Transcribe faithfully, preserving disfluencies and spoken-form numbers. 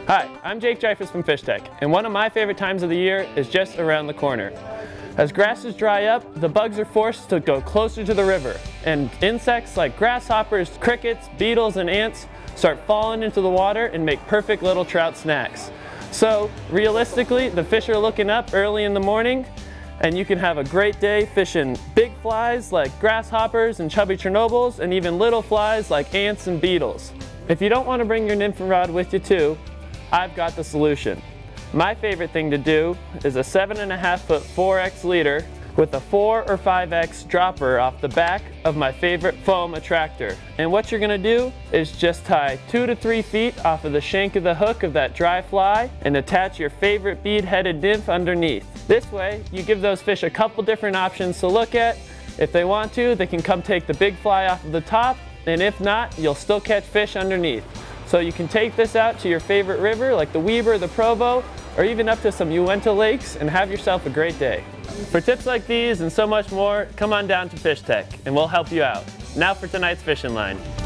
Hi, I'm Jake Dreyfus from Fish Tech, and one of my favorite times of the year is just around the corner. As grasses dry up, the bugs are forced to go closer to the river, and insects like grasshoppers, crickets, beetles, and ants start falling into the water and make perfect little trout snacks. So, realistically, the fish are looking up early in the morning, and you can have a great day fishing big flies like grasshoppers and chubby Chernobyls, and even little flies like ants and beetles. If you don't want to bring your nymphing rod with you too, I've got the solution. My favorite thing to do is a seven and a half foot four X leader with a four or five X dropper off the back of my favorite foam attractor. And what you're gonna do is just tie two to three feet off of the shank of the hook of that dry fly and attach your favorite bead-headed nymph underneath. This way, you give those fish a couple different options to look at. If they want to, they can come take the big fly off of the top, and if not, you'll still catch fish underneath. So you can take this out to your favorite river like the Weber, the Provo, or even up to some Uinta lakes and have yourself a great day. For tips like these and so much more, come on down to Fish Tech and we'll help you out. Now for tonight's fishing line.